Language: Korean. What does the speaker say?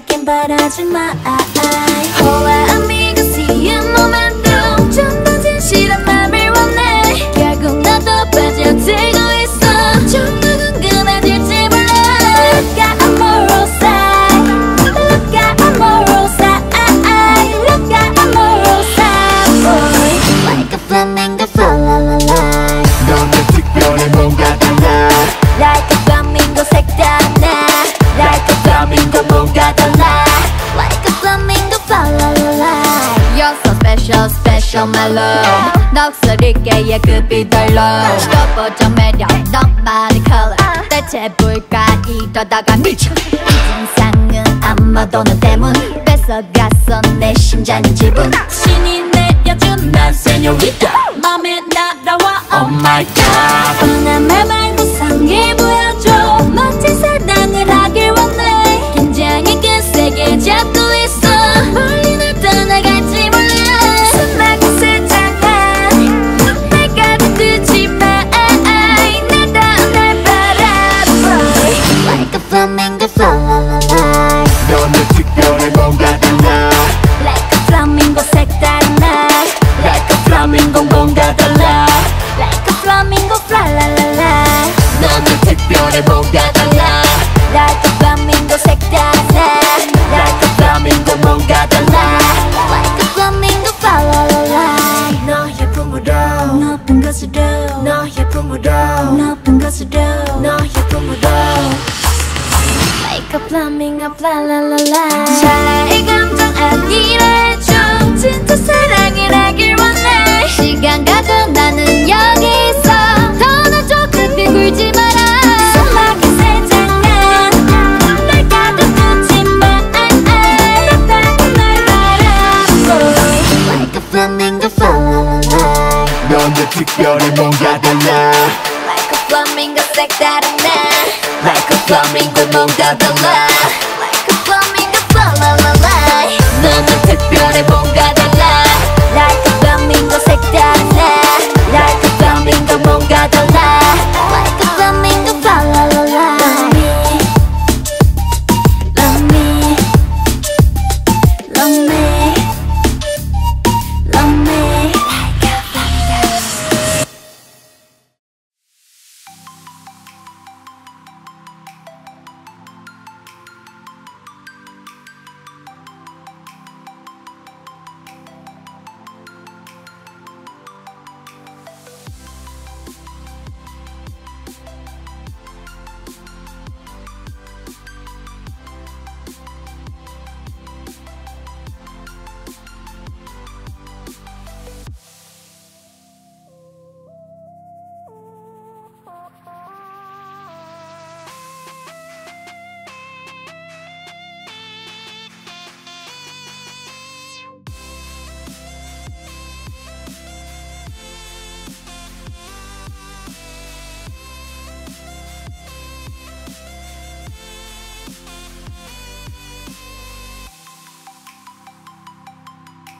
내겐 바라지 마. Oh, amigo, see you momentum. 좀 더 진실한 맘을 원해. 결국 너도 빠져들고 있어. 좀 더 궁금해질지 몰라. Look at amorosa. Look at amorosa. Look at amorosa, boy. Like a flamingo, fa la la la. 너는 특별해 뭔가 달라. Like a flamingo, 색다른 나. Like a flamingo, 뭔가 달라. Like a flamingo, fa la la la. You're so special, special my love. 넋소리께의 급이 덜러. 시도보정 매력 너만의 color. 대체 뭘까 이러다가 미쳐. 이진상은 아마도 너 때문. 뺏어갔어 내 심장의 지분. 신이 내려준 난 señorita. 맘에 날아와 Oh my god. 뻔한 말 말고 상해 보여줘. 멋진 사랑을 하길 원해. 긴장의 그 세계 잡고 있어. 멀리 날 떠나갈지 몰라. 숨막힌 세상아 날 가두지 마. 나다운 날 바라봐. Like a flamingo, fa la la la. 너는 특별해 뭔가 달라. Like a flamingo, 색다른 나. Like a flamingo, 뭔가 달라. Like a flamingo, fla la la la. 너는 특별해 뭔가 달라. Like a flamingo, 색다른 나. Like a flamingo, 뭔가 달라. Like a flamingo, fla la la la. 너의 품으로 높은 곳으로. 너의 품으로 높은 곳으로. 너의 품으로 Like a flamingo, fla la la la. 찰나의 감정 아니라 해줘. 진짜 사랑을 하길 원해. 시간 가도 나는 여기 있어. 더 나줘 급히 굴지 마라. 숨막힌 세상아 날 가두지 마. 나다운 날 바라봐. Like a flamingo, fa la la la. 너는 특별해 뭔가 달라. Like a flamingo, 색다른 나. Like a flamingo 뭔가 달라. Like a flamingo, fa la la la. 너는 특별해 뭔가 달라. Like a flamingo, 색다른 나. Like a flamingo, 뭔가 달라. Like a